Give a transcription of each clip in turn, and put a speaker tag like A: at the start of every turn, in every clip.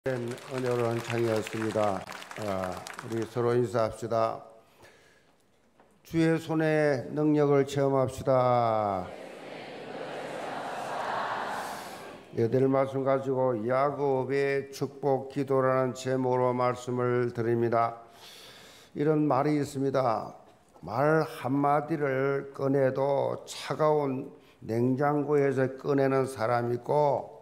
A: 은혜로운 창이었습니다. 우리 서로 인사합시다. 주의 손의 능력을 체험합시다. 여덟 말씀 가지고 야곱의 축복 기도라는 제목으로 말씀을 드립니다. 이런 말이 있습니다. 말 한마디를 꺼내도 차가운 냉장고에서 꺼내는 사람이 있고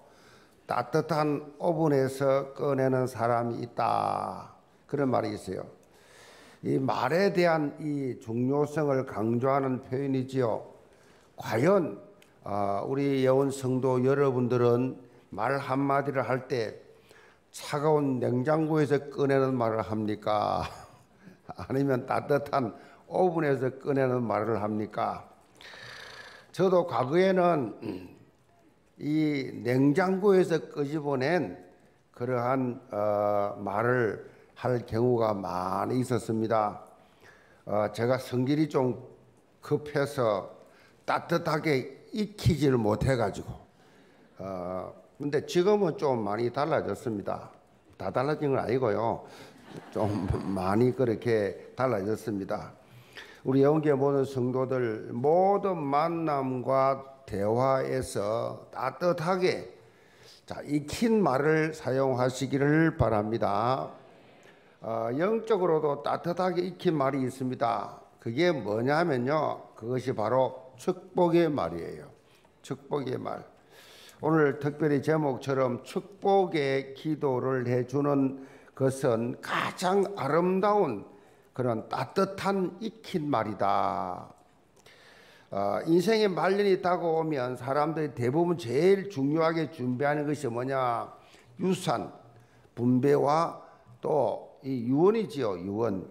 A: 따뜻한 오븐에서 꺼내는 사람이 있다. 그런 말이 있어요. 이 말에 대한 이 중요성을 강조하는 표현이지요. 과연 우리 예원 성도 여러분들은 말 한마디를 할 때 차가운 냉장고에서 꺼내는 말을 합니까? 아니면 따뜻한 오븐에서 꺼내는 말을 합니까? 저도 과거에는 이 냉장고에서 끄집어낸 그러한 말을 할 경우가 많이 있었습니다. 제가 성질이 좀 급해서 따뜻하게 익히지를 못해가지고 근데 지금은 좀 많이 달라졌습니다. 다 달라진 건 아니고요. 좀 많이 그렇게 달라졌습니다. 우리 영계 모든 성도들 모든 만남과 대화에서 따뜻하게 익힌 말을 사용하시기를 바랍니다. 영적으로도 따뜻하게 익힌 말이 있습니다. 그게 뭐냐면요, 그것이 바로 축복의 말이에요. 축복의 말. 오늘 특별히 제목처럼 축복의 기도를 해주는 것은 가장 아름다운 그런 따뜻한 익힌 말이다. 인생의 말년이 다가오면 사람들이 대부분 제일 중요하게 준비하는 것이 뭐냐? 유산, 분배와 또 이 유언이지요, 유언.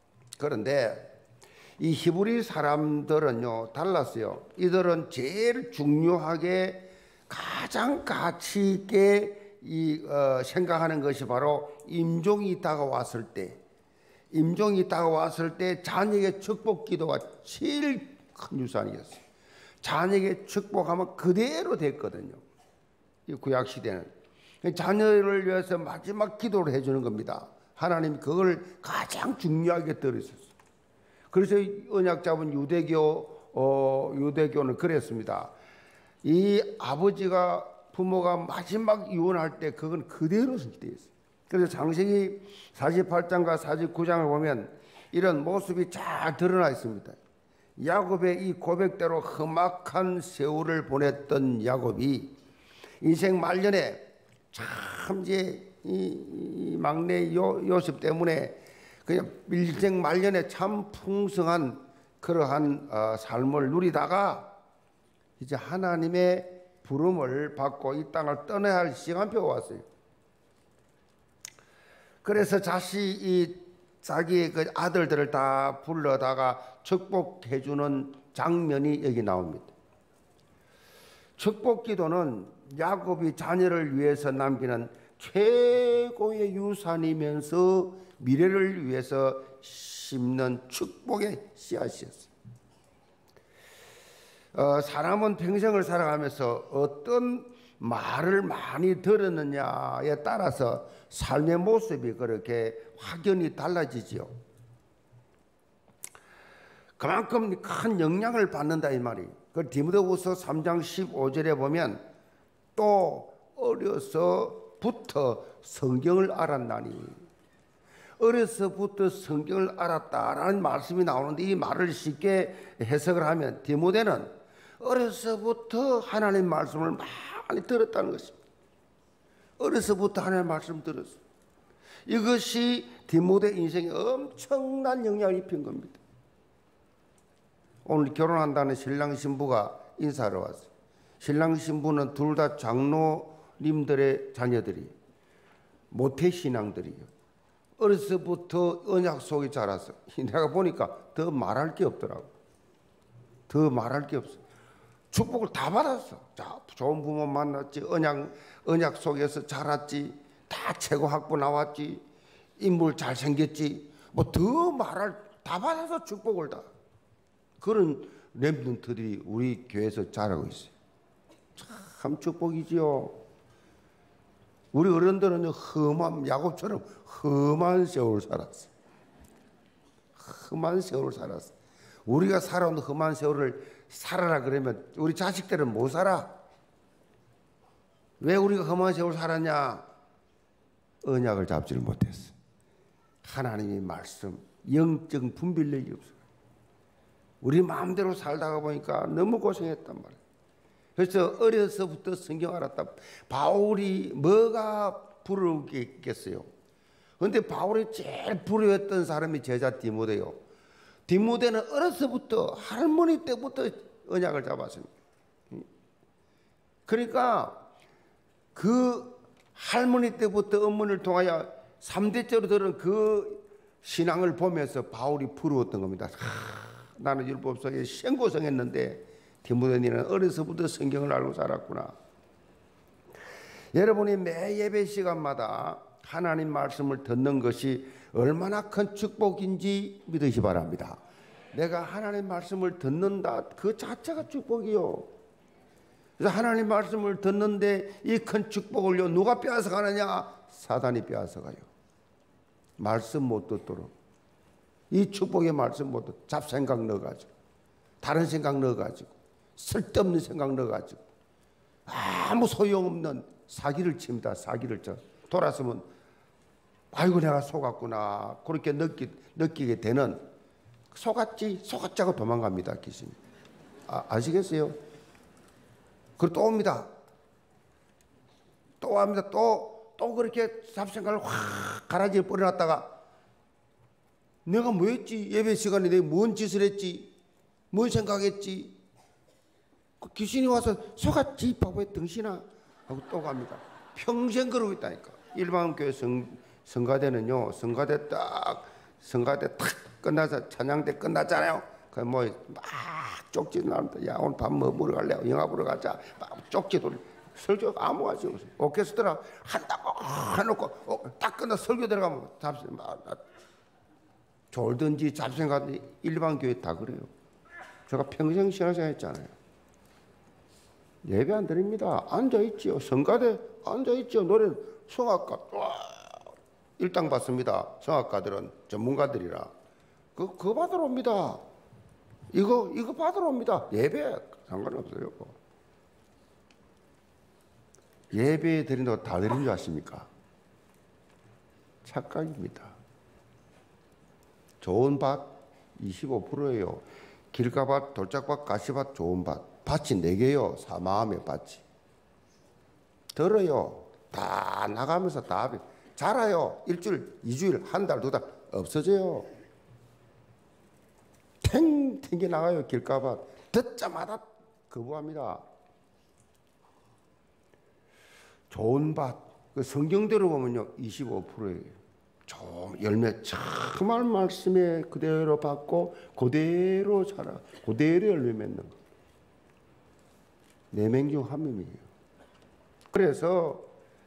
A: 그런데 이 히브리 사람들은요, 달랐어요. 이들은 제일 중요하게 가장 가치 있게 생각하는 것이 바로 임종이 다가왔을 때, 자녀에게 축복 기도가 제일 큰 유산이었어요. 자녀에게 축복하면 그대로 됐거든요. 이 구약 시대는 자녀를 위해서 마지막 기도를 해주는 겁니다. 하나님이 그걸 가장 중요하게 들으셨어요. 그래서 언약 잡은 유대교는 그랬습니다. 이 아버지가 부모가 마지막 유언할 때 그건 그대로 되어 있어요. 그래서 창세기 48장과 49장을 보면 이런 모습이 잘 드러나 있습니다. 야곱의 이 고백대로 험악한 세월을 보냈던 야곱이 인생 말년에 참 이제 이 막내 요셉 때문에 그냥 인생 말년에 참 풍성한 그러한 삶을 누리다가 이제 하나님의 부름을 받고 이 땅을 떠나야 할 시간표가 왔어요. 그래서 자기의 그 아들들을 다 불러다가 축복해주는 장면이 여기 나옵니다. 축복 기도는 야곱이 자녀를 위해서 남기는 최고의 유산이면서 미래를 위해서 심는 축복의 씨앗이었어요. 사람은 평생을 살아가면서 어떤 말을 많이 들었느냐에 따라서 삶의 모습이 그렇게 확연히 달라지지요. 그만큼 큰 영향을 받는다 이 말이. 그 디모데후서 3장 15절에 보면 또 어려서부터 성경을 알았나니, 어려서부터 성경을 알았다라는 말씀이 나오는데 이 말을 쉽게 해석을 하면 디모데는 어려서부터 하나님 말씀을 많이 들었다는 것입니다. 어려서부터 하나님 말씀 들었어요. 이것이 디모데 인생에 엄청난 영향을 입힌 겁니다. 오늘 결혼한다는 신랑 신부가 인사하러 왔어요. 신랑 신부는 둘 다 장로님들의 자녀들이 모태신앙들이요. 어려서부터 언약 속에 자랐어. 내가 보니까 더 말할 게 없더라고. 더 말할 게 없어. 축복을 다 받았어. 자, 좋은 부모 만났지, 언약 속에서 자랐지, 다 최고 학부 나왔지, 인물 잘생겼지, 뭐 더 말할, 다 받아서 축복을 다. 그런 렘넌트들이 우리 교회에서 자라고 있어요. 참 축복이지요. 우리 어른들은 험한 야곱처럼 험한 세월을 살았어. 험한 세월을 살았어. 우리가 살아온 험한 세월을 살아라 그러면 우리 자식들은 못 살아. 왜 우리가 험한 세월을 살았냐? 언약을 잡지를 못했어. 하나님의 말씀, 영적 분별력이 없어. 우리 마음대로 살다가 보니까 너무 고생했단 말이야. 그래서 어려서부터 성경 알았다. 바울이 뭐가 부러웠겠어요? 그런데 바울이 제일 부러웠던 사람이 제자 디모데요. 디모데는 어려서부터 할머니 때부터 언약을 잡았습니다. 그러니까 그 할머니 때부터 어머니를 통하여 3대째로 들은 그 신앙을 보면서 바울이 부러웠던 겁니다. 나는 율법석에 생고생했는데 디모데는 어려서부터 성경을 알고 살았구나. 여러분이 매 예배 시간마다 하나님 말씀을 듣는 것이 얼마나 큰 축복인지 믿으시 바랍니다. 내가 하나님 말씀을 듣는다, 그 자체가 축복이요. 그래서 하나님 말씀을 듣는데 이 큰 축복을요, 누가 빼앗아가느냐? 사단이 빼앗아가요. 말씀 못 듣도록. 이 축복의 말씀 못 듣도록 잡생각 넣어가지고, 다른 생각 넣어가지고, 쓸데없는 생각 넣어가지고, 아무 소용없는 사기를 칩니다. 사기를 쳐. 돌아서면 아이고 내가 속았구나 그렇게 느끼게 되는, 속았자고 도망갑니다. 귀신이. 아시겠어요? 그리고 또 옵니다. 또 옵니다. 또 그렇게 잡생각을 확 가라지에 뿌려놨다가 내가 뭐 했지? 예배 시간에 내가 뭔 짓을 했지? 뭔 생각했지? 그 귀신이 와서 속았지 바보의 등신아 하고 또 갑니다. 평생 그러고 있다니까. 일반교회 성가대는요, 성가대 딱 끝나서 찬양대 끝났잖아요. 그 뭐 막 쪽지 나옵니다. 야 오늘 밥 뭐 먹으러 갈래? 영화 보러 가자. 막 쪽지 돌리. 설교 아무 가지 없어요. 오케스트라 한다고 해놓고 딱 끝나 설교 들어가면 졸든지 잡생각든지 일반 교회 다 그래요. 제가 평생 신앙생활 했잖아요. 예배 안 드립니다. 앉아있지요. 성가대 앉아있지요. 노래는 성악가 일당 받습니다. 성악가들은 전문가들이라 그거 받으러 옵니다. 이거 받으러 옵니다. 예배 상관없어요. 예배 드린다고 다 드린 줄 아십니까? 착각입니다. 좋은 밭 25%예요. 길가밭, 돌짝밭, 가시밭, 좋은 밭. 밭이 4개요. 사마음의 밭이. 들어요. 다 나가면서 다 자라요. 일주일, 2주일, 한 달, 2달 없어져요. 탱탱이 나가요. 길가밭. 듣자마자 거부합니다. 좋은 밭, 그 성경대로 보면요 25%예요. 좀 열매 정말 말씀에 그대로 받고 그대로 자라, 그대로 열매 맺는 거. 4명 중 1명이에요. 그래서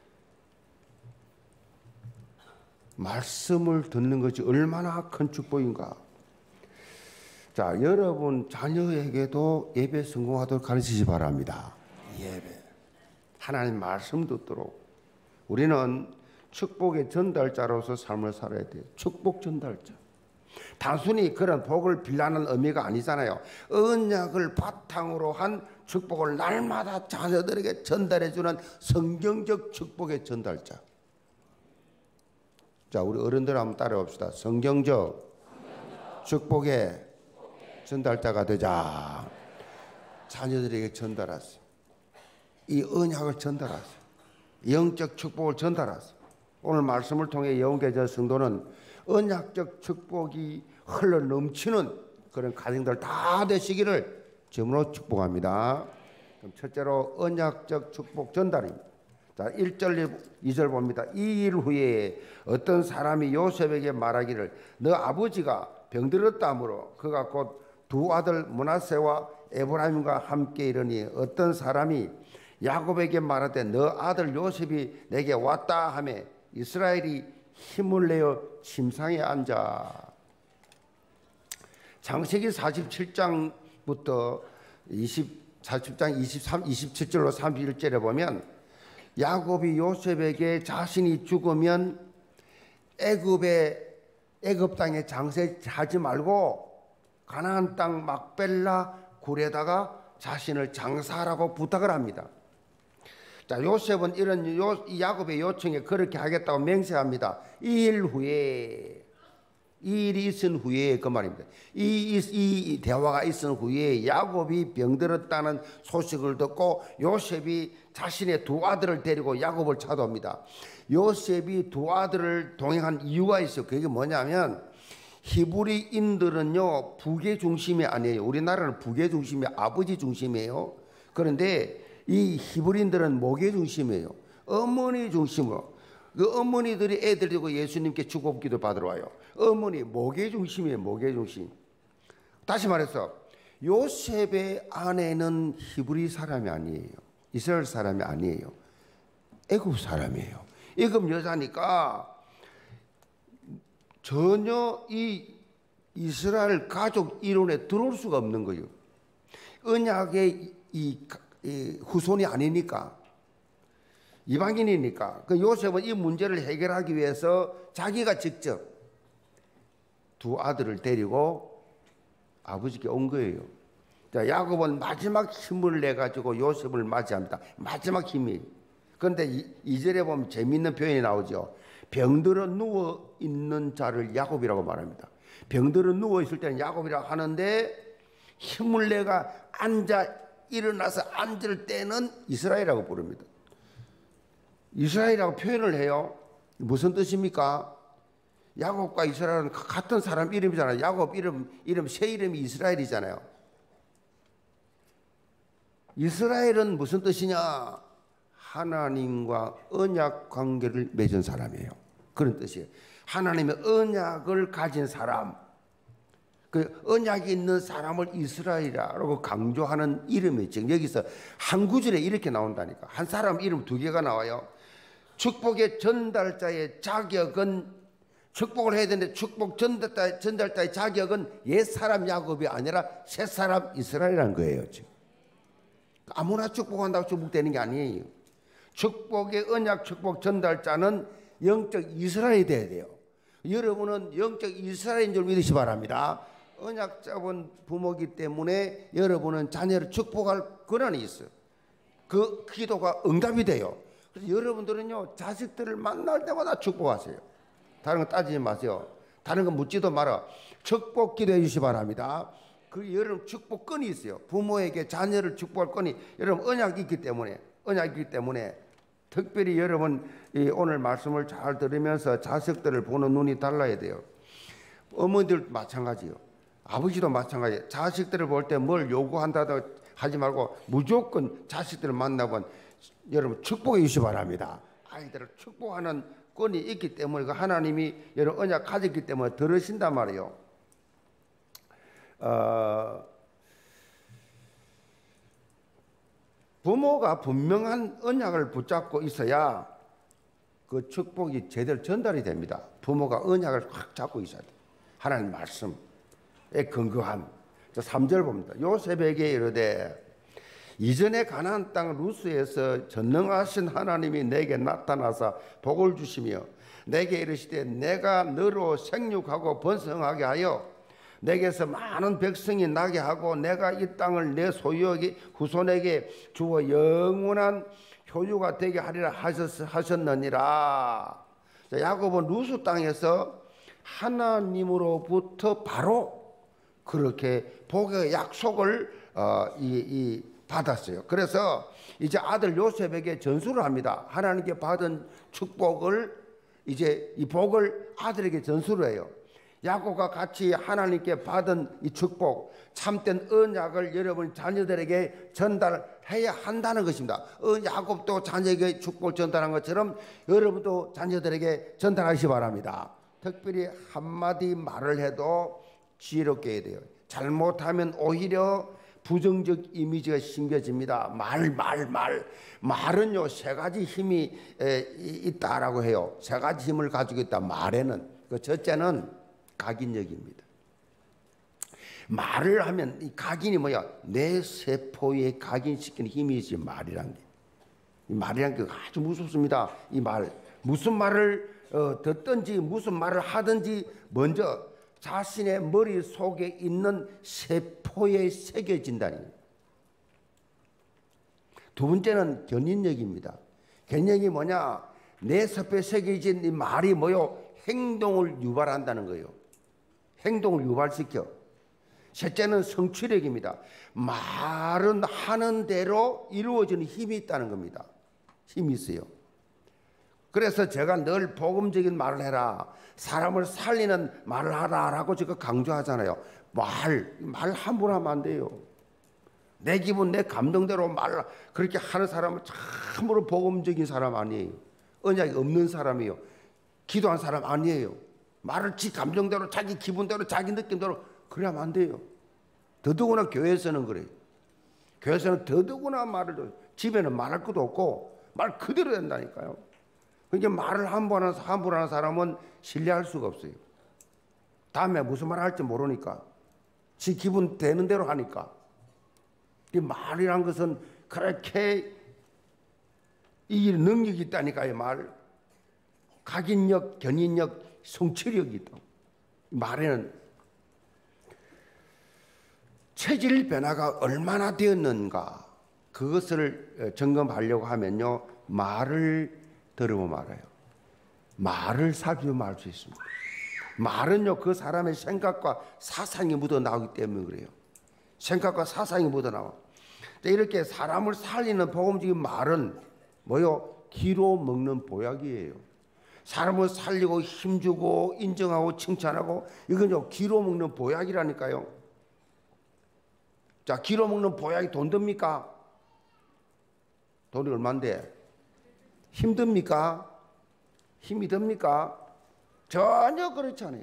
A: 말씀을 듣는 것이 얼마나 큰 축복인가. 자, 여러분 자녀에게도 예배 성공하도록 가르치시 바랍니다. 예배. 하나님 말씀 듣도록. 우리는 축복의 전달자로서 삶을 살아야 돼요. 축복 전달자. 단순히 그런 복을 빌라는 의미가 아니잖아요. 언약을 바탕으로 한 축복을 날마다 자녀들에게 전달해주는 성경적 축복의 전달자. 자, 우리 어른들 한번 따라봅시다. 성경적 축복의 전달자가 되자. 자녀들에게 전달하세요. 이 언약을 전달하세요. 영적 축복을 전달하세요. 오늘 말씀을 통해 영계자 성도는 언약적 축복이 흘러 넘치는 그런 가정들 다 되시기를 주님으로 축복합니다. 그럼 첫째로 언약적 축복 전달입니다. 자, 1절 2절 봅니다. 이 일 후에 어떤 사람이 요셉에게 말하기를 너 아버지가 병들었다 하므로 그가 곧 2 아들 므낫세와 에브라임과 함께 이르니 어떤 사람이 야곱에게 말하되 너 아들 요셉이 내게 왔다 하며 이스라엘이 힘을 내어 침상에 앉아. 창세기 47장부터 47장 27절로 31절에 보면 야곱이 요셉에게 자신이 죽으면 애굽 땅에 장사하지 말고 가나안 땅 막벨라 굴에다가 자신을 장사하라고 부탁을 합니다. 자, 요셉은 이런 야곱의 요청에 그렇게 하겠다고 맹세합니다. 이 일이 있은 후에 그 말입니다. 이 대화가 있은 후에 야곱이 병들었다는 소식을 듣고 요셉이 자신의 두 아들을 데리고 야곱을 찾아옵니다. 요셉이 두 아들을 동행한 이유가 있어요. 그게 뭐냐면 히브리인들은요 북의 중심이 아니에요. 우리나라는 북의 중심이 아버지 중심이에요. 그런데 이 히브리인들은 목의 중심이에요. 어머니 중심으로. 그 어머니들이 애들 들고 예수님께 축복기도 받으러 와요. 어머니 목의 중심이에요. 목의 중심. 다시 말해서 요셉의 아내는 히브리 사람이 아니에요. 이스라엘 사람이 아니에요. 애굽 사람이에요. 애굽 여자니까 전혀 이 이스라엘 가족 이론에 들어올 수가 없는 거예요. 언약의 이 후손이 아니니까. 이방인이니까. 그 요셉은 이 문제를 해결하기 위해서 자기가 직접 두 아들을 데리고 아버지께 온 거예요. 자, 야곱은 마지막 힘을 내 가지고 요셉을 맞이합니다. 마지막 힘이. 그런데 2절에 보면 재미있는 표현이 나오죠. 병들어 누워 있는 자를 야곱이라고 말합니다. 병들어 누워 있을 때는 야곱이라고 하는데 힘을 내가 일어나서 앉을 때는 이스라엘이라고 부릅니다. 이스라엘이라고 표현을 해요. 무슨 뜻입니까? 야곱과 이스라엘은 같은 사람 이름이잖아요. 야곱 이름 새 이름이 이스라엘이잖아요. 이스라엘은 무슨 뜻이냐? 하나님과 언약 관계를 맺은 사람이에요. 그런 뜻이에요. 하나님의 언약을 가진 사람. 그 언약이 있는 사람을 이스라엘이라고 강조하는 이름이죠. 여기서 한 구절에 이렇게 나온다니까. 한 사람 이름 두 개가 나와요. 축복의 전달자의 자격은 축복을 해야 되는데 축복 전달자의 자격은 옛사람 야곱이 아니라 새사람 이스라엘이라는 거예요. 지금. 아무나 축복한다고 축복되는 게 아니에요. 축복의 언약 축복 전달자는 영적 이스라엘이 돼야 돼요. 여러분은 영적 이스라엘인 줄 믿으시 바랍니다. 언약 잡은 부모이기 때문에 여러분은 자녀를 축복할 권한이 있어요. 그 기도가 응답이 돼요. 그래서 여러분들은요 자식들을 만날 때마다 축복하세요. 다른 거 따지지 마세요. 다른 거 묻지도 마라. 축복 기도해 주시 바랍니다. 그 여러분 축복권이 있어요. 부모에게 자녀를 축복할 권이 여러분 언약이 있기 때문에 특별히 여러분 오늘 말씀을 잘 들으면서 자식들을 보는 눈이 달라야 돼요. 어머니들도 마찬가지요. 아버지도 마찬가지예요. 자식들을 볼 때 뭘 요구한다도 하지 말고 무조건 자식들을 만나면 여러분 축복해 주시기 바랍니다. 아이들을 축복하는 권이 있기 때문에 그 하나님이 여러분 언약 가졌기 때문에 들으신단 말이에요. 부모가 분명한 언약을 붙잡고 있어야 그 축복이 제대로 전달이 됩니다. 부모가 언약을 확 잡고 있어야 돼요. 하나님 말씀에 근거한 3절 봅니다. 요셉에게 이르되 이전에 가나안 땅 루스에서 전능하신 하나님이 내게 나타나사 복을 주시며 내게 이르시되 내가 너로 생육하고 번성하게 하여 내게서 많은 백성이 나게 하고 내가 이 땅을 내 소유의 후손에게 주어 영원한 효유가 되게 하리라 하셨느니라. 야곱은 루스 땅에서 하나님으로부터 바로 그렇게 복의 약속을 받았어요. 그래서 이제 아들 요셉에게 전수를 합니다. 하나님께 받은 축복을 이제 이 복을 아들에게 전수를 해요. 야곱과 같이 하나님께 받은 이 축복, 참된 언약을 여러분 자녀들에게 전달해야 한다는 것입니다. 야곱도 자녀에게 축복을 전달한 것처럼 여러분도 자녀들에게 전달하시기 바랍니다. 특별히 한마디 말을 해도 지혜롭게 해야 돼요. 잘못하면 오히려 부정적 이미지가 심겨집니다. 말은요 세 가지 힘이 있다라고 해요. 세 가지 힘을 가지고 있다. 말에는 그 첫째는 각인력입니다. 말을 하면 이 각인이 뭐야? 내 세포에 각인시키는 힘이지 말이란 게. 이 말이란 게 아주 무섭습니다. 이 말, 무슨 말을 듣든지 무슨 말을 하든지 먼저 자신의 머릿속에 있는 세포에 새겨진다니. 두 번째는 견인력입니다. 견인력이 뭐냐? 내 세포에 새겨진 이 말이 뭐요? 행동을 유발한다는 거예요. 행동을 유발시켜. 셋째는 성취력입니다. 말은 하는 대로 이루어지는 힘이 있다는 겁니다. 힘이 있어요. 그래서 제가 늘 복음적인 말을 해라, 사람을 살리는 말을 하라라고 제가 강조하잖아요. 말 함부로 하면 안 돼요. 내 기분, 내 감정대로 말 그렇게 하는 사람은 참으로 복음적인 사람 아니에요. 언약이 없는 사람이에요. 기도한 사람 아니에요. 말을 지 감정대로, 자기 기분대로, 자기 느낌대로 그러면 안 돼요. 더더구나 교회에서는 그래요. 교회에서는 더더구나 말을, 집에는 말할 것도 없고 말 그대로 된다니까요. 그러니까 말을 함부로 하는 사람은 신뢰할 수가 없어요. 다음에 무슨 말 할지 모르니까, 지 기분 되는 대로 하니까. 이 말이란 것은 그렇게 이 능력이 있다니까요. 말, 각인력, 견인력, 성취력이 있다. 말에는 체질 변화가 얼마나 되었는가, 그것을 점검하려고 하면요, 말을 들어보면 알아요. 말을 살피면 알 수 있습니다. 말은요, 그 사람의 생각과 사상이 묻어 나오기 때문에 그래요. 생각과 사상이 묻어 나와. 이렇게 사람을 살리는 복음적인 말은 뭐요? 기로 먹는 보약이에요. 사람을 살리고 힘주고 인정하고 칭찬하고, 이건요, 기로 먹는 보약이라니까요. 자, 기로 먹는 보약이 돈 듭니까? 돈이 얼만데? 힘듭니까? 힘이 듭니까? 전혀 그렇지 않아요.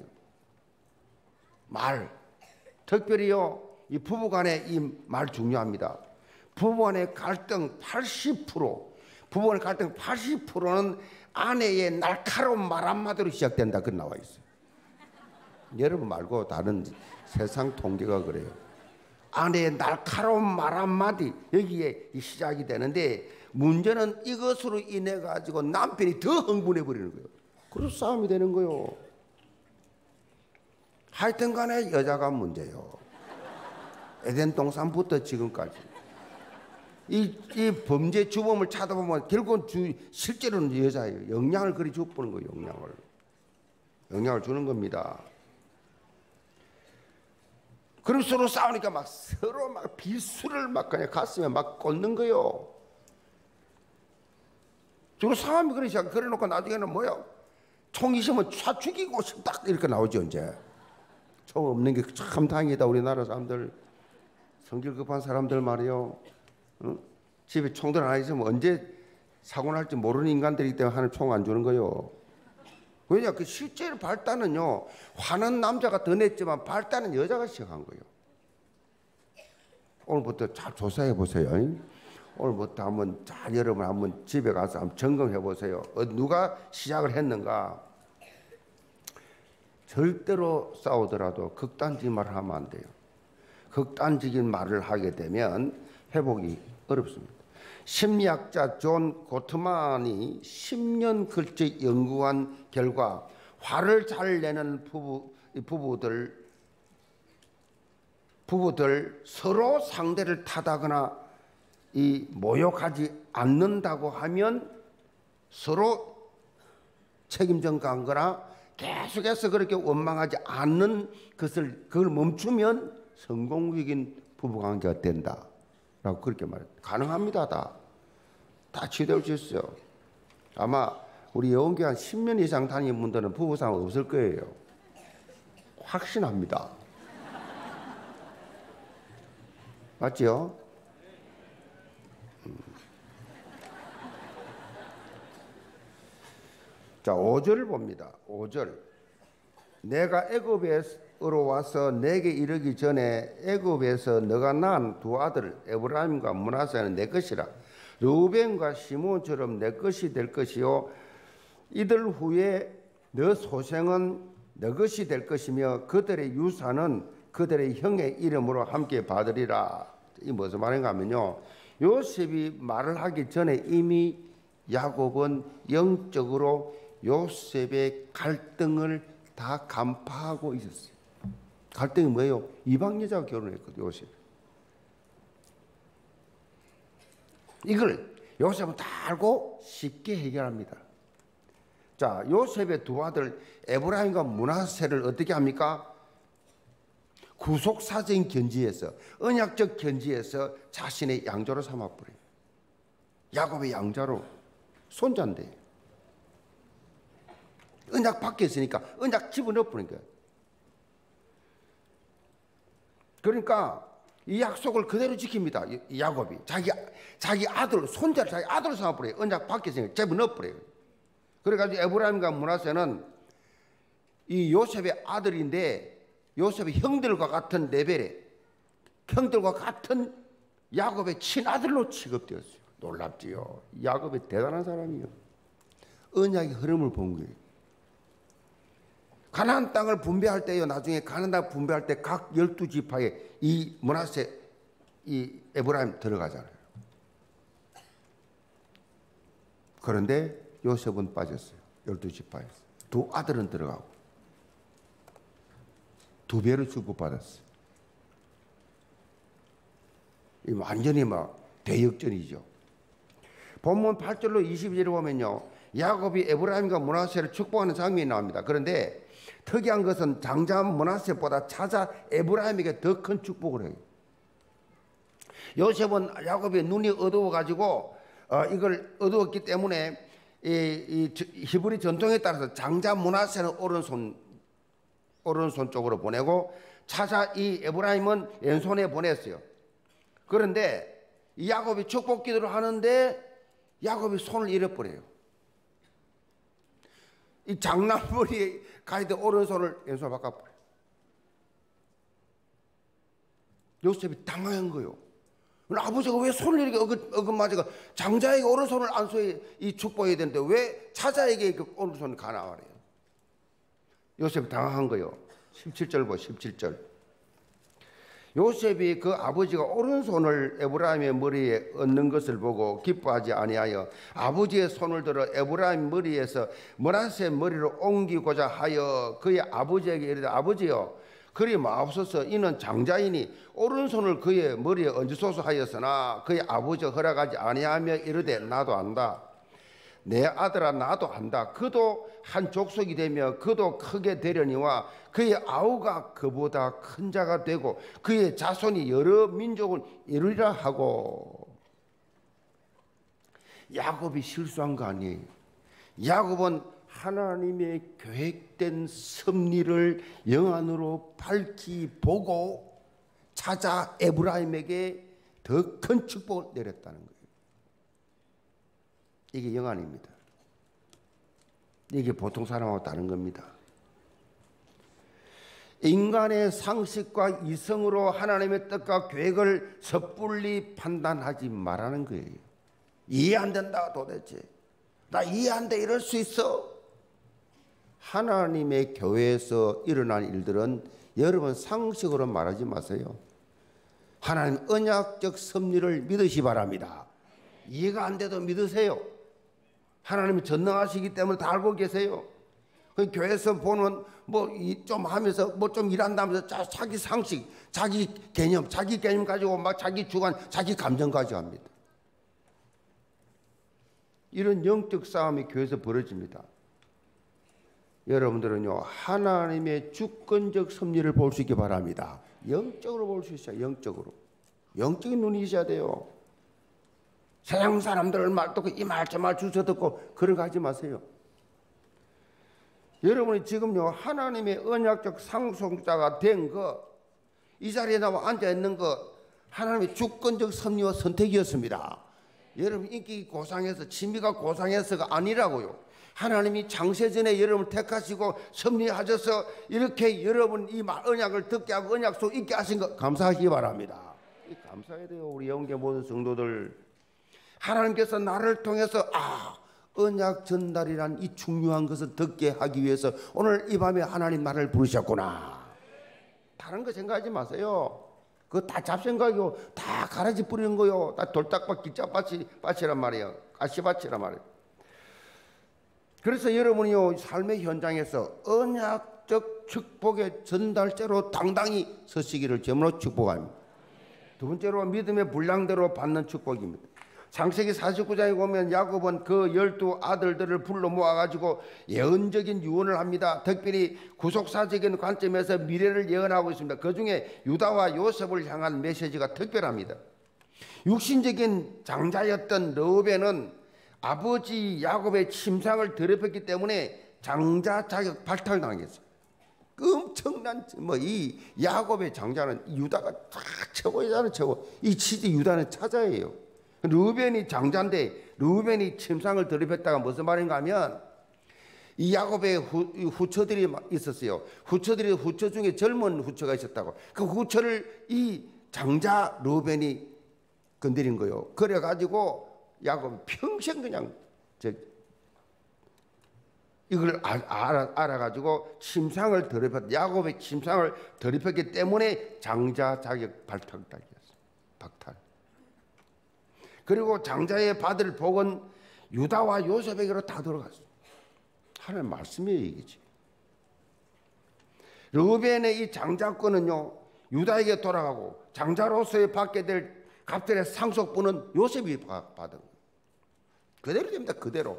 A: 말, 특별히요, 이 부부간에 이 말 중요합니다. 부부간의 갈등 80%, 부부간의 갈등 80%는 아내의 날카로운 말 한마디로 시작된다, 그 나와 있어요. 여러분 말고 다른 세상 통계가 그래요. 아내의 날카로운 말 한마디, 여기에 시작이 되는데, 문제는 이것으로 인해 가지고 남편이 더 흥분해 버리는 거예요. 그래서 싸움이 되는 거예요. 하여튼 간에 여자가 문제예요. 에덴 동산부터 지금까지 이 범죄 주범을 찾아보면 결국은 실제로는 여자예요. 영향을 그리 주는 거예요. 영향을 주는 겁니다. 그럼 서로 싸우니까 막 서로 막 비수를 막 그냥 가슴에 막 꽂는 거예요. 서로 싸움이 그래 놓고 나중에는 뭐야? 총 있으면 쏴 죽이고 딱 이렇게 나오죠. 이제 총 없는 게 참 다행이다. 우리나라 사람들, 성질 급한 사람들 말이요. 응? 집에 총들 하나 있으면 언제 사고 날지 모르는 인간들이기 때문에 하는 총 안 주는 거예요. 왜냐? 그 실제 발단은요, 화는 남자가 더 냈지만 발단은 여자가 시작한 거예요. 오늘부터 잘 조사해 보세요. 오늘부터 한번 잘 여러분 한번 집에 가서 한번 점검해 보세요. 누가 시작을 했는가? 절대로 싸우더라도 극단적인 말을 하면 안 돼요. 극단적인 말을 하게 되면 회복이 어렵습니다. 심리학자 존 고트만이 10년 걸쳐 연구한 결과, 화를 잘 내는 부부들 서로 상대를 탓하거나 모욕하지 않는다고 하면, 서로 책임 전가하거나 계속해서 그렇게 원망하지 않는 그걸 멈추면 성공적인 부부관계가 된다라고 그렇게 말해요. 가능합니다. 다 치유될 수 있어요. 아마 우리 영혼교회 한 10년 이상 다니는 분들은 부부싸움 없을 거예요. 확신합니다. 맞죠? 자, 5절을 봅니다. 5절. 내가 애굽으로 와서 내게 이르기 전에 애굽에서 너가 낳은 두 아들 에브라임과 므낫세는 내 것이라. 르우벤과 시몬처럼 내 것이 될 것이요, 이들 후에 너 소생은 내 것이 될 것이며 그들의 유산은 그들의 형의 이름으로 함께 받으리라. 이 무슨 말인가 하면요, 요셉이 말을 하기 전에 이미 야곱은 영적으로 요셉의 갈등을 다 간파하고 있었어요. 갈등이 뭐예요? 이방 여자와 결혼했거든요, 요셉. 이걸 요셉은 다 알고 쉽게 해결합니다. 자, 요셉의 두 아들 에브라임과 므낫세를 어떻게 합니까? 구속사적인 견지에서, 언약적 견지에서 자신의 양자로 삼아버려요. 야곱의 양자로, 손자인데 언약 밖에 있으니까 언약 집어넣어버린 거예요. 그러니까 이 약속을 그대로 지킵니다. 야곱이 자기 아들, 손자를 자기 아들로 삼아버려요. 언약 밖에 있으니까 집어넣어버려요. 그래가지고 에브라임과 므낫세는 이 요셉의 아들인데 요셉의 형들과 같은 레벨에, 형들과 같은 야곱의 친아들로 취급되었어요. 놀랍지요. 야곱이 대단한 사람이요. 언약의 흐름을 본 거예요. 가나안 땅을 분배할 때요, 나중에 가나안 땅 분배할 때 각 12지파에 이 므낫세, 이 에브라임 들어가잖아요. 그런데 요셉은 빠졌어요. 12지파에서. 두 아들은 들어가고 두 배로 축복받았어요. 완전히 막 대역전이죠. 본문 8절로 22절을 보면요, 야곱이 에브라임과 므낫세를 축복하는 장면이 나옵니다. 그런데 특이한 것은 장자 므낫세보다 차자 에브라임에게 더 큰 축복을 해요. 요셉은 야곱의 눈이 어두워가지고 이걸 어두웠기 때문에 이 히브리 전통에 따라서 장자 므낫세는 오른손 쪽으로 보내고 차자 이 에브라임은 왼손에 보냈어요. 그런데 이 야곱이 축복 기도를 하는데 야곱이 손을 잃어버려요. 이 장난머리에 가야 돼 오른손을 왼손으로 바꿔버려요. 요셉이 당황한 거예요. 아버지가 왜 손을 이렇게 어긋맞이가 장자에게 오른손을 안 써야 이 축복해야 되는데 왜 차자에게 오른손을 가나 말이에요. 요셉이 당황한 거예요. 17절 보 17절. 요셉이 그 아버지가 오른손을 에브라임의 머리에 얹는 것을 보고 기뻐하지 아니하여 아버지의 손을 들어 에브라임 머리에서 므낫세 머리로 옮기고자 하여 그의 아버지에게 이르되 아버지여 그리 마옵소서 이는 장자이니 오른손을 그의 머리에 얹으소서 하였으나 그의 아버지가 허락하지 아니하며 이르되 나도 안다. 내 아들아 나도 안다. 그도 한 족속이 되며 그도 크게 되려니와 그의 아우가 그보다 큰 자가 되고 그의 자손이 여러 민족을 이루리라 하고. 야곱이 실수한 거 아니에요. 야곱은 하나님의 계획된 섭리를 영안으로 밝히 보고 찾아 에브라임에게 더 큰 축복을 내렸다는 거예요. 이게 영안입니다. 이게 보통 사람하고 다른 겁니다. 인간의 상식과 이성으로 하나님의 뜻과 계획을 섣불리 판단하지 말라는 거예요. 이해 안 된다 도대체. 나 이해 안 돼 이럴 수 있어. 하나님의 교회에서 일어난 일들은 여러분 상식으로 말하지 마세요. 하나님 언약적 섭리를 믿으시 바랍니다. 이해가 안 돼도 믿으세요. 하나님이 전능하시기 때문에 다 알고 계세요. 그 교회에서 보는 뭐 좀 하면서 뭐 좀 일한다면서 자기 상식, 자기 개념 가지고 막 자기 주관, 자기 감정 가지고 합니다. 이런 영적 싸움이 교회에서 벌어집니다. 여러분들은요 하나님의 주권적 섭리를 볼 수 있기 바랍니다. 영적으로 볼 수 있어요. 영적으로. 영적인 눈이 있어야 돼요. 세상 사람들 말 듣고 이 말 저 말 주워 듣고 그러가지 마세요. 여러분이 지금요 하나님의 언약적 상속자가 된 거, 이 자리에 나와 앉아 있는 거 하나님의 주권적 섭리와 선택이었습니다. 여러분 인기 고상해서 취미가 고상해서가 아니라고요. 하나님이 창세전에 여러분을 택하시고 섭리하셔서 이렇게 여러분 이 언약을 듣게 하고 언약 속 있게 하신 거 감사하시기 바랍니다. 감사해야 돼요. 우리 영계 모든 성도들. 하나님께서 나를 통해서 언약 전달이란 이 중요한 것을 듣게 하기 위해서 오늘 이 밤에 하나님 나를 부르셨구나. 다른 거 생각하지 마세요. 그거 다 잡생각이요. 다 가라지 뿌리는 거요. 다 돌딱밭, 기짝밭이란 말이에요. 가시밭이란 말이에요. 그래서 여러분이요, 삶의 현장에서 언약적 축복의 전달자로 당당히 서시기를 제물로 축복합니다. 두 번째로 믿음의 분량대로 받는 축복입니다. 창세기 49장에 보면 야곱은 그 12 아들들을 불러 모아가지고 예언적인 유언을 합니다. 특별히 구속사적인 관점에서 미래를 예언하고 있습니다. 그 중에 유다와 요셉을 향한 메시지가 특별합니다. 육신적인 장자였던 르우벤은 아버지 야곱의 침상을 더럽혔기 때문에 장자 자격 발탁당했어요. 엄청난 이 야곱의 장자는 유다가 다 최고잖아요. 최고. 이 치지 유다는 차자예요. 르우벤이 장자인데 르우벤이 침상을 더럽혔다가 무슨 말인가 하면 이 야곱의 후처들이 있었어요. 후처 중에 젊은 후처가 있었다고. 그 후처를 이 장자 르우벤이 건드린 거예요. 그래가지고 야곱이 평생 그냥 이걸 알아가지고 침상을 더럽혔다. 야곱의 침상을 더럽혔기 때문에 장자 자격 발탁당했어요. 박탈. 그리고 장자의 받을 복은 유다와 요셉에게로 다 들어갔어요. 하나님 말씀이에요, 이게지. 르우벤의 이 장자권은요, 유다에게 돌아가고 장자로서의 받게 될 갑절의 상속분은 요셉이 받은 거예요. 그대로 됩니다. 그대로.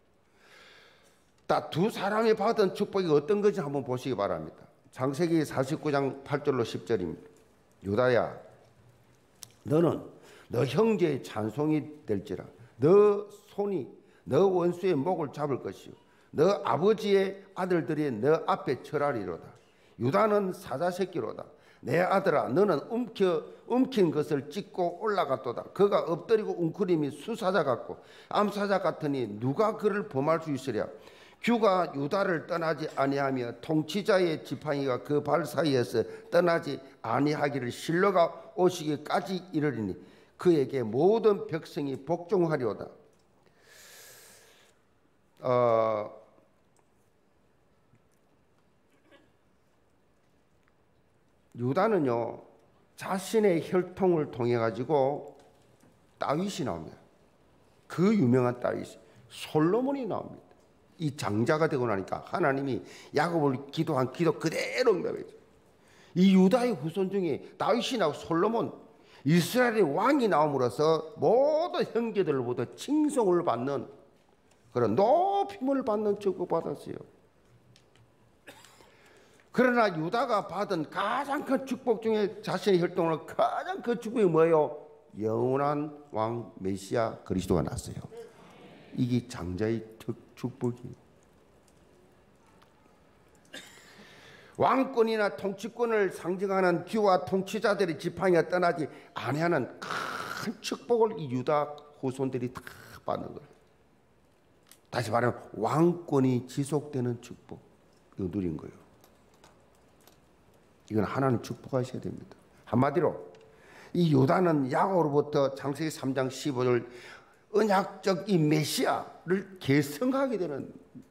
A: 딱 두 사람이 받은 축복이 어떤 건지 한번 보시기 바랍니다. 창세기 49장 8절로 10절입니다. 유다야, 너는 너 형제의 찬송이 될지라. 너 손이 너 원수의 목을 잡을 것이요 너 아버지의 아들들이 너 앞에 절하리로다. 유다는 사자 새끼로다. 내 아들아, 너는 움킨 것을 찢고 올라갔도다. 그가 엎드리고 웅크림이 수사자 같고 암사자 같으니 누가 그를 범할 수 있으랴. 규가 유다를 떠나지 아니하며 통치자의 지팡이가 그 발 사이에서 떠나지 아니하기를 실로가 오시기까지 이르리니 그에게 모든 백성이 복종하리로다. 유다는요, 자신의 혈통을 통해 가지고 다윗이 나옵니다. 그 유명한 다윗 솔로몬이 나옵니다. 이 장자가 되고 나니까 하나님이 야곱을 기도한 기도 그대로 응답했죠. 이 유다의 후손 중에 다윗이 나오고 솔로몬, 이스라엘의 왕이 나옴으로써 모든 형제들로부터 칭송을 받는 그런 높임을 받는 축복받았어요. 그러나 유다가 받은 가장 큰 축복 중에 자신의 혈통으로 가장 큰 축복이 뭐예요? 영원한 왕 메시아 그리스도가 났어요. 이게 장자의 축복이에요. 왕권이나 통치권을 상징하는 귀와 통치자들의 지팡이가 떠나지 아니하는 큰 축복을 이 유다 후손들이 다 받는 거예요. 다시 말하면 왕권이 지속되는 축복, 이거 누린 거예요. 이건 하나님 축복하셔야 됩니다. 한마디로 이 유다는 야곱으로부터 창세기 3장 15절 언약적 이 메시아를 계승하게 되는,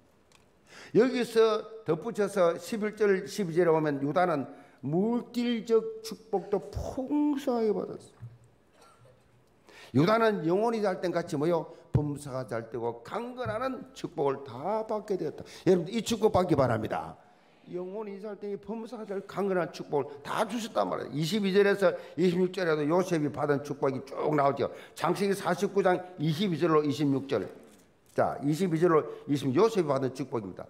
A: 여기서 덧붙여서 11절 12절에 보면 유다는 물질적 축복도 풍성하게 받았어요. 유다는 영혼이 잘 땐 같이 뭐요? 범사가 잘 되고 강건하는 축복을 다 받게 되었다. 여러분 이 축복 받기 바랍니다. 영혼이 잘 때 범사가 잘 강건한 축복을 다 주셨단 말이에요. 22절에서 26절에도 요셉이 받은 축복이 쭉 나오죠. 창세기 49장 22절로 26절. 자, 22절로 26절 요셉이 받은 축복입니다.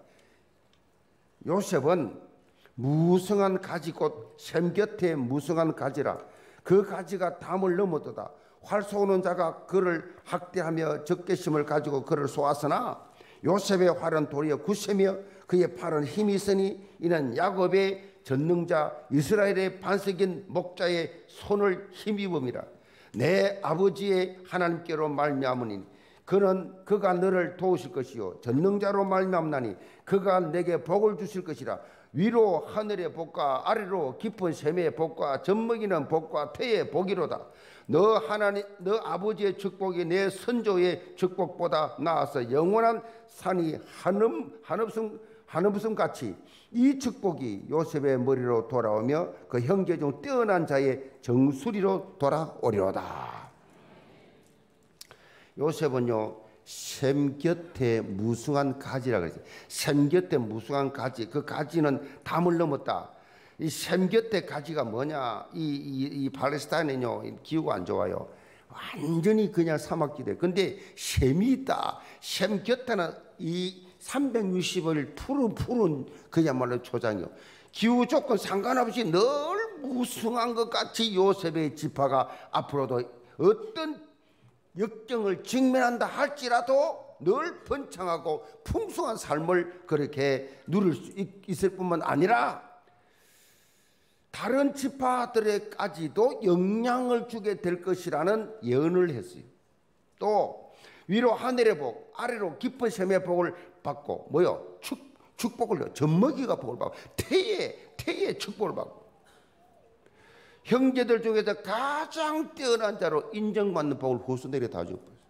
A: 요셉은 무성한 가지꽃 샘 곁에 무성한 가지라. 그 가지가 담을 넘어도다. 활 쏘는 자가 그를 학대하며 적개심을 가지고 그를 쏘았으나 요셉의 활은 도리어 굳세며 그의 팔은 힘이 있으니 이는 야곱의 전능자 이스라엘의 반석인 목자의 손을 힘입음이라. 내 아버지의 하나님께로 말미암으니 그가 너를 도우실 것이요 전능자로 말미암나니 그가 내게 복을 주실 것이라. 위로 하늘의 복과 아래로 깊은 샘의 복과 젖먹이는 복과 태의 복이로다. 너 아버지의 축복이 내 선조의 축복보다 나아서 영원한 산이 하늘 부슴 같이 이 축복이 요셉의 머리로 돌아오며 그 형제 중 뛰어난 자의 정수리로 돌아오리로다. 요셉은요, 샘 곁에 무성한 가지라 그랬어요. 샘 곁에 무성한 가지, 그 가지는 담을 넘었다. 이 샘 곁에 가지가 뭐냐? 이 팔레스타인은요, 기후가 안 좋아요. 완전히 그냥 사막지대. 근데 샘이 있다. 샘 곁에는 이 360일 푸른 그야말로 초장이요. 기후 조건 상관없이 늘 무성한 것 같이 요셉의 지파가 앞으로도 어떤 역경을 직면한다 할지라도 늘 번창하고 풍성한 삶을 그렇게 누릴 수 있을 뿐만 아니라 다른 지파들에까지도 영향을 주게 될 것이라는 예언을 했어요. 또 위로 하늘의 복, 아래로 깊은 샘의 복을 받고 뭐요? 축복을요. 젖먹이가 복을 받고 태의 축복을 받고 형제들 중에서 가장 뛰어난 자로 인정받는 복을 후손들에게 다 주고 있어요.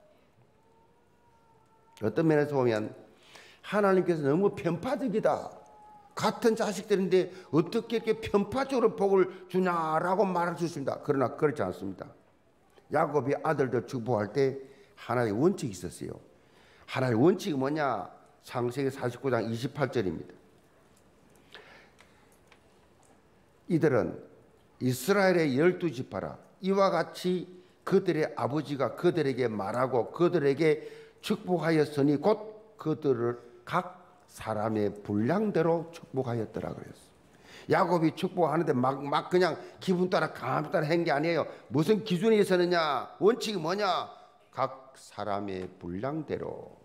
A: 어떤 면에서 보면 하나님께서 너무 편파적이다. 같은 자식들인데 어떻게 이렇게 편파적으로 복을 주냐라고 말할 수 있습니다. 그러나 그렇지 않습니다. 야곱이 아들들 축복할 때 하나의 원칙이 있었어요. 하나의 원칙이 뭐냐? 창세기 49장 28절입니다. 이들은 이스라엘의 12지파라. 이와 같이 그들의 아버지가 그들에게 말하고 그들에게 축복하였으니 곧 그들을 각 사람의 분량대로 축복하였더라 그랬어요. 야곱이 축복하는데 막 그냥 기분 따라 감정 따라 한 게 아니에요. 무슨 기준이 있었느냐? 원칙이 뭐냐? 각 사람의 분량대로.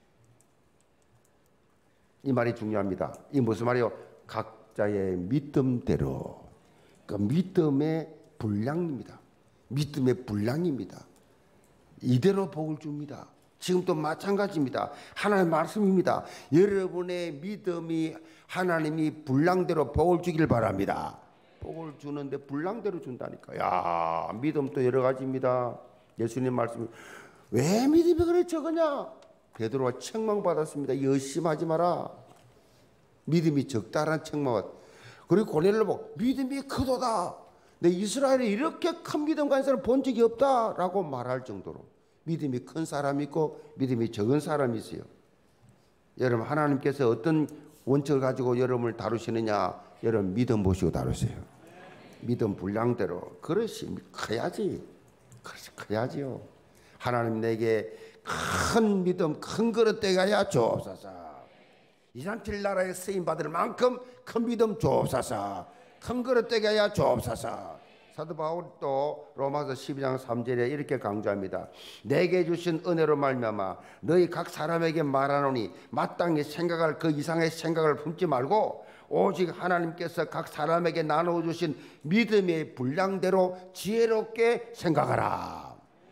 A: 이 말이 중요합니다. 이 무슨 말이요? 각자의 믿음대로. 그 믿음의 분량입니다. 믿음의 분량입니다. 이대로 복을 줍니다. 지금도 마찬가지입니다. 하나님의 말씀입니다. 여러분의 믿음이 하나님이 분량대로 복을 주길 바랍니다. 복을 주는데 분량대로 준다니까. 야, 믿음도 여러 가지입니다. 예수님 말씀, 왜 믿음이 그래 적으냐? 베드로가 책망받았습니다. 열심하지 마라. 믿음이 적다란 책망받. 그리고 고넬료를 보고 믿음이 크도다. 내 이스라엘에 이렇게 큰 믿음 가진 사람을 본 적이 없다라고 말할 정도로 믿음이 큰 사람이 있고 믿음이 적은 사람이 있어요. 여러분, 하나님께서 어떤 원칙을 가지고 여러분을 다루시느냐? 여러분 믿음 보시고 다루세요. 믿음 분량대로. 그릇이 커야지. 그릇이 커야지요. 하나님 내게 큰 믿음, 큰 그릇 되가야 주옵소서. 237 나라에 쓰임 받을 만큼 큰 믿음 주옵소서. 큰 그릇 되게 하여 주옵소서. 사도 바울도 로마서 12장 3절에 이렇게 강조합니다. 내게 주신 은혜로 말미암아 너희 각 사람에게 말하노니 마땅히 생각할 그 이상의 생각을 품지 말고 오직 하나님께서 각 사람에게 나누어 주신 믿음의 분량대로 지혜롭게 생각하라.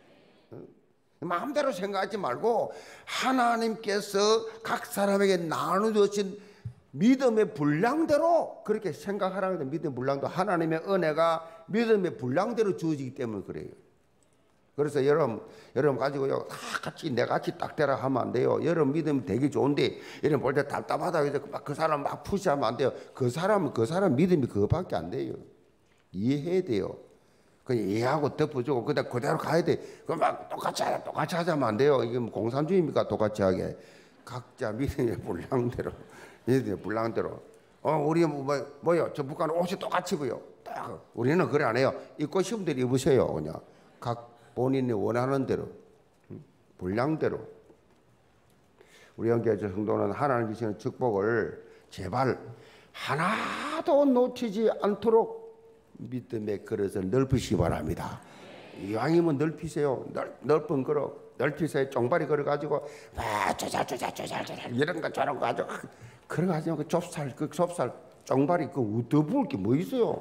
A: 마음대로 생각하지 말고 하나님께서 각 사람에게 나눠주신 믿음의 분량대로 그렇게 생각하라는 거예요. 믿음의 분량도 하나님의 은혜가 믿음의 분량대로 주어지기 때문에 그래요. 그래서 여러분 가지고요 다 같이 내같이 딱 되라 하면 안 돼요. 여러분 믿음이 되게 좋은데 여러분 볼 때 답답하다 해서 그 사람 막 푸시하면 안 돼요. 그 사람 믿음이 그거밖에 안 돼요. 이해해야 돼요. 그냥 이해하고 덮어주고 그대로 가야 돼. 그럼 막 똑같이 하자면 안 돼요. 이게 뭐 공산주의입니까? 똑같이 하게. 각자 믿음의 분량대로. 믿음의 분량대로. 우리 뭐요? 저 북한 옷이 똑같이 입어요. 딱. 우리는 그래 안 해요. 입고 싶은 대로 입으세요. 그냥. 각 본인이 원하는 대로. 분량대로. 우리 형제자 성도는 하나님 주시는 축복을 제발 하나도 놓치지 않도록 믿음의 그릇을 넓히시기 바랍니다. 이왕이면 넓히세요. 넓은 그릇 넓히세요. 종바리 그릇 가지고 조잘 이런 거 저런 거 가지고 그래 가지고 그 좁쌀 종바리 그 우드부을 게 뭐 있어요.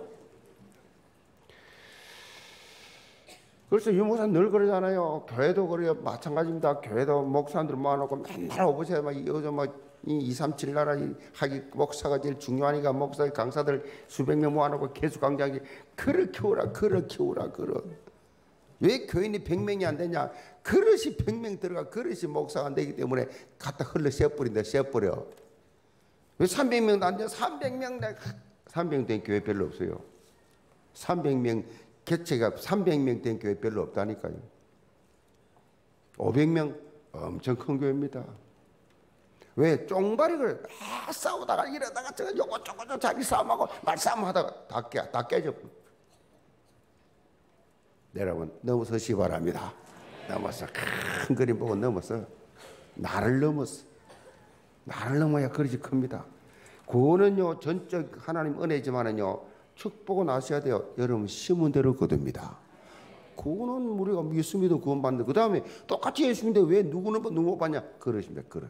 A: 그래서 유목사 늘 그러잖아요. 교회도 그래요. 마찬가지입니다. 교회도 목사님들 모아놓고 맨날 오보세요. 요즘 237 나라 하기 목사가 제일 중요하니까 목사 강사들 수백 명 모아놓고 계속 강좌하기 그릇 키우라. 왜 교인이 100명이 안 되냐? 그릇이 100명 들어가 그릇이 목사가 안 되기 때문에 갖다 흘러 쎄버려. 왜 300명도 안 돼? 300명 된 교회 별로 없어요. 300명 개체가 300명 된 교회 별로 없다니까요. 500명 엄청 큰 교회입니다. 왜? 쫑바리를 싸우다가 이러다가 저거 요거 자기 싸움하고 말싸움하다가 다 깨져. 여러분 넘어서시 바랍니다. 넘어서 큰 그림 보고 넘어서 나를 넘어야 그릇이 큽니다. 구원은요 전적 하나님 은혜지만은요 축복은 아셔야 돼요. 여러분 심은 대로 거둡니다. 구원은 우리가 예수 믿어 구원받는데 그 다음에 똑같이 예수 믿는데 왜 누구는 누구 못 받냐? 그릇입니다. 그릇.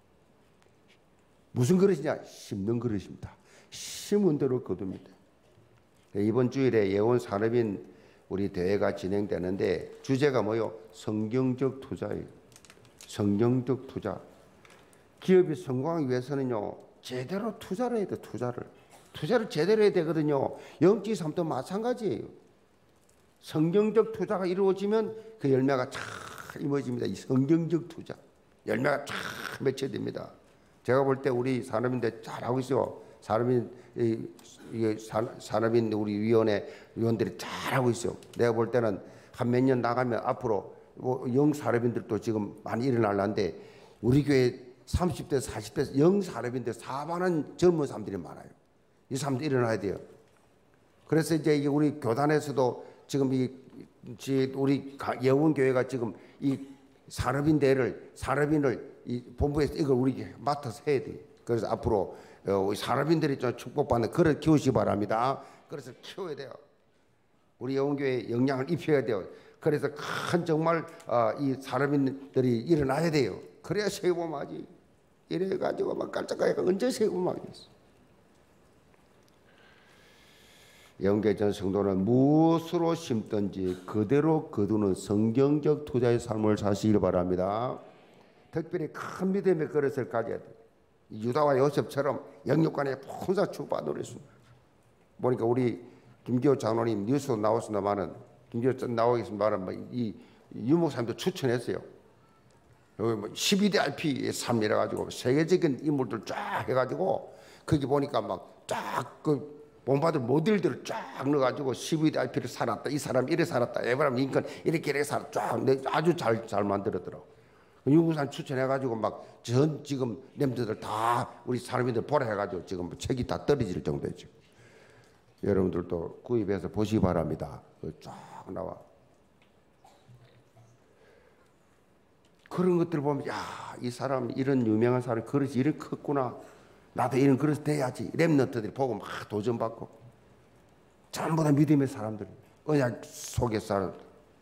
A: 무슨 그릇이냐? 심는 그릇입니다. 심은 대로 거둡니다. 이번 주일에 예원 산업인 우리 대회가 진행되는데 주제가 뭐요? 성경적 투자예요. 성경적 투자. 기업이 성공하기 위해서는요 제대로 투자를 해야 돼. 투자를 제대로 해야 되거든요. 영지 삶도 마찬가지예요. 성경적 투자가 이루어지면 그 열매가 쫙 이루어집니다. 이 성경적 투자 열매가 쫙 맺혀야 됩니다. 제가 볼 때 우리 산업인들 잘하고 있어요. 산업인 우리 위원들이 잘하고 있어요. 내가 볼 때는 한 몇 년 나가면 앞으로 영 산업인들도 지금 많이 일어나려는데 우리 교회 30대 40대 영 산업인들 사반은 젊은 사람들이 많아요. 이 사람들 일어나야 돼요. 그래서 이제 우리 교단에서도 지금 우리 예원교회가 지금 이 산업인을 이 본부에서 이걸 우리 맡아서 해야 돼요. 그래서 앞으로 산업인들이 좀 축복받는 그를 키우시기 바랍니다. 그래서 키워야 돼요. 우리 예원교회에 영향을 입혀야 돼요. 그래서 큰 정말 이 산업인들이 일어나야 돼요. 그래야 세금하지. 이래가지고 막 깔짝깔짝 언제 세금하겠어. 예원교회 전 성도는 무엇으로 심든지 그대로 거두는 성경적 투자의 삶을 사시길 바랍니다. 특별히 큰 믿음의 그릇을 가져야 돼요. 유다와 요셉처럼 영육간에 항상 축복받는 있습니다. 보니까 우리 김기호 장로님 뉴스 나왔습니다만은 김기호 나오겠습니다만은 이 유목사님도 추천했어요. 여기 12대 RP의 삶이라 가지고 세계적인 인물들 쫙 해가지고 거기 보니까 막 쫙 그 본받을 모델들을 쫙 넣어가지고 12대 RP를 살았다. 이 사람 이래 살았다. 에브라임 링컨 이렇게 살았다. 쫙 아주 잘 만들었더라고. 유목사님 추천해가지고 막 전 지금 렘들들 다 우리 사람들 보라 해가지고 지금 책이 다 떨어질 정도죠. 여러분들도 구입해서 보시기 바랍니다. 쫙 나와. 그런 것들 보면 이 사람 이런 유명한 사람 그릇이 이렇게 컸구나. 나도 이런 그릇 돼야지. 렘넌트들이 보고 막 도전받고 전부 다 믿음의 사람들, 언약 속의 사람들.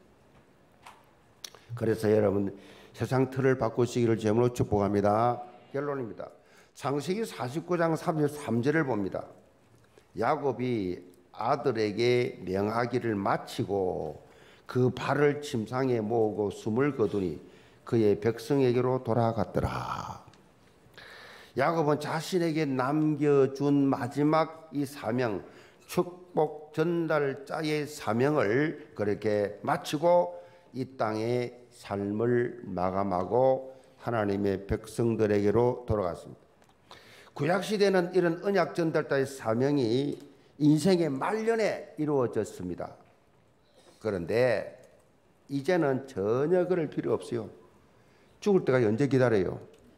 A: 그래서 여러분 세상 틀을 바꾸시기를 제물로 축복합니다. 결론입니다. 창세기 49장 33절을 봅니다. 야곱이 아들에게 명하기를 마치고 그 발을 침상에 모으고 숨을 거두니 그의 백성에게로 돌아갔더라. 야곱은 자신에게 남겨준 마지막 이 사명, 축복 전달자의 사명을 그렇게 마치고 이 땅의 삶을 마감하고 하나님의 백성들에게로 돌아갔습니다. 구약시대는 이런 언약 전달자의 사명이 인생의 말년에 이루어졌습니다. 그런데 이제는 전혀 그럴 필요 없어요. 죽을 때가 언제 기다려요?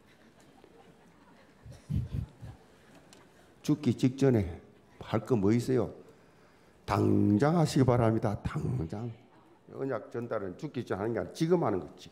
A: 죽기 직전에 할 거 뭐 있어요? 당장 하시기 바랍니다. 당장. 언약 전달은 죽기 전 하는 게 아니라 지금 하는 거지.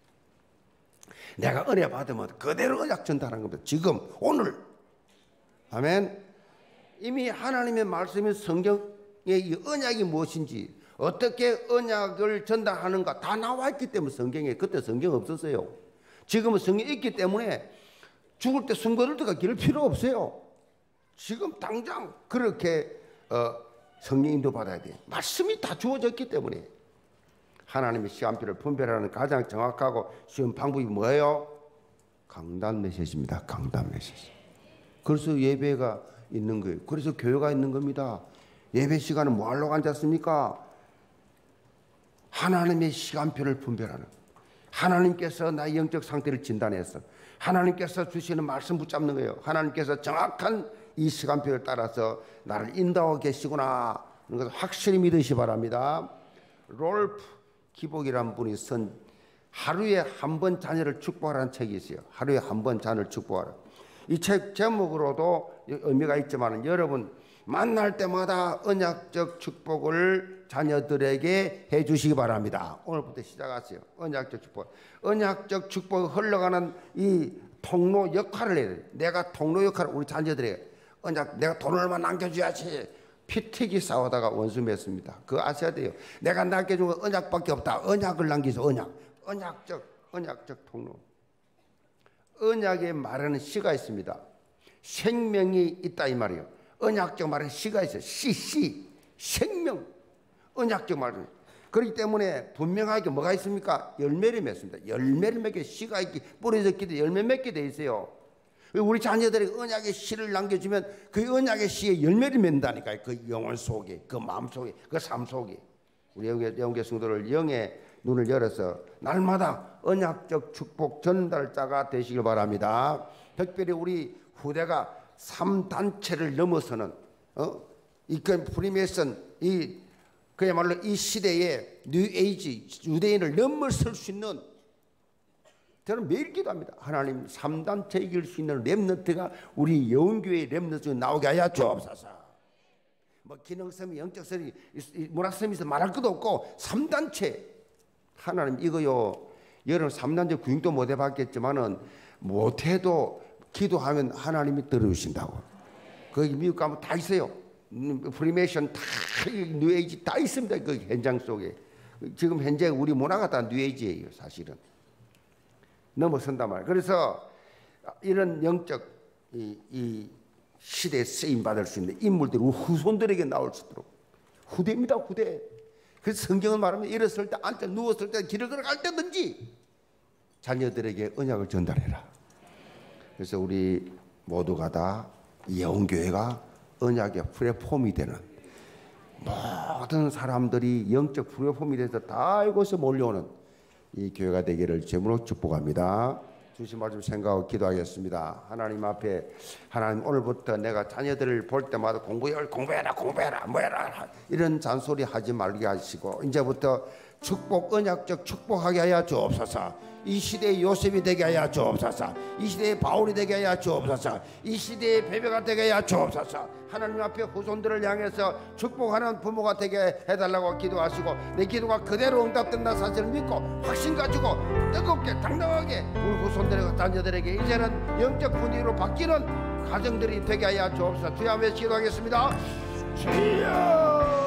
A: 내가 은혜 받으면 그대로 언약 전달하는 겁니다. 지금 오늘. 아멘. 이미 하나님의 말씀인 성경의 이 언약이 무엇인지 어떻게 언약을 전달하는가 다 나와 있기 때문에 성경에. 그때 성경 없었어요. 지금은 성경이 있기 때문에 죽을 때 숨 거둘 때가 길 필요 없어요. 지금 당장 그렇게 성령 인도 받아야 돼요. 말씀이 다 주어졌기 때문에. 하나님의 시간표를 분별하는 가장 정확하고 쉬운 방법이 뭐예요? 강단 메시지입니다. 강단 메시지. 그래서 예배가 있는 거예요. 그래서 교회가 있는 겁니다. 예배 시간은 뭐 하려고 앉았습니까? 하나님의 시간표를 분별하는. 하나님께서 나의 영적 상태를 진단해서 하나님께서 주시는 말씀 붙잡는 거예요. 하나님께서 정확한 이 시간표를 따라서 나를 인도하고 계시구나 하는 것을 확실히 믿으시 바랍니다. 롤프 기복이라는 분이 쓴 하루에 한 번 자녀를 축복하라는 책이 있어요. 하루에 한 번 자녀를 축복하라. 이 책 제목으로도 의미가 있지만 여러분 만날 때마다 언약적 축복을 자녀들에게 해주시기 바랍니다. 오늘부터 시작하세요. 언약적 축복. 언약적 축복이 흘러가는 이 통로 역할을 해야 돼요. 내가 통로 역할을 우리 자녀들에게 언약, 내가 돈을 얼마 남겨줘야지. 피튀기 싸우다가 원수 맺습니다. 그거 아셔야 돼요. 내가 남겨준 건 언약밖에 없다. 언약을 남기서 언약적 통로. 언약에 말하는 시가 있습니다. 생명이 있다 이 말이에요. 언약적 말은 시가 있어요. 생명. 언약적 말은. 그렇기 때문에 분명하게 뭐가 있습니까? 열매를 맺습니다. 열매를 맺게 시가 있기 뿌려졌기 때문에 열매 맺게 돼 있어요. 우리 자녀들에게 언약의 씨를 남겨주면 그 언약의 씨에 열매를 맺는다니까요. 그 영혼 속에, 그 마음 속에, 그 삶 속에. 우리 영계 성도를 영의 눈을 열어서 날마다 언약적 축복 전달자가 되시길 바랍니다. 특별히 우리 후대가 3단체를 넘어서는 이건 프리메이슨 그야말로 이 시대의 뉴에이지 유대인을 넘어설 수 있는 저는 매일 기도합니다. 하나님 3단체 이길 수 있는 렘넌트가 우리 영교회의 렘넌트 중에 나오게 하여 주옵소서. 뭐 기능성이 영적성이 문학성이 있어 말할 것도 없고 3단체 하나님 이거요. 여러분 3단체 구인도 못 해봤겠지만은 못해도 기도하면 하나님이 들어주신다고. 거기 미국 가면 다 있어요. 프리메이션 다 뉴에이지 다 있습니다. 그 현장 속에. 지금 현재 우리 문화가 다 뉴에이지예요. 사실은. 넘어선단 말이에요. 그래서 이런 영적 이 시대에 쓰임받을 수 있는 인물들이 후손들에게 나올 수 있도록 후대입니다. 후대. 그래서 성경은 말하면 일어설 때 앉아 누웠을 때 길을 걸어갈 때든지 자녀들에게 언약을 전달해라. 그래서 우리 모두가 다 영교회가 언약의 플랫폼이 되는 모든 사람들이 영적 플랫폼이 돼서 다 이곳에 몰려오는 이 교회가 되기를 제물로 축복합니다. 주신 말씀 생각하고 기도하겠습니다. 하나님 앞에 하나님 오늘부터 내가 자녀들을 볼 때마다 공부해라 뭐해라 이런 잔소리 하지 말게 하시고 이제부터 축복 언약적 축복하게 하여 주옵소서. 이 시대의 요셉이 되게 하여 주옵소서. 이 시대의 바울이 되게 하여 주옵소서. 이 시대의 베베가 되게 하여 주옵소서. 하나님 앞에 후손들을 향해서 축복하는 부모가 되게 해달라고 기도하시고 내 기도가 그대로 응답된다 사실을 믿고 확신 가지고 뜨겁게 당당하게 우리 후손들과 자녀들에게 이제는 영적 분위기로 바뀌는 가정들이 되게 하여 주옵소서. 주여 한번 기도하겠습니다. 주여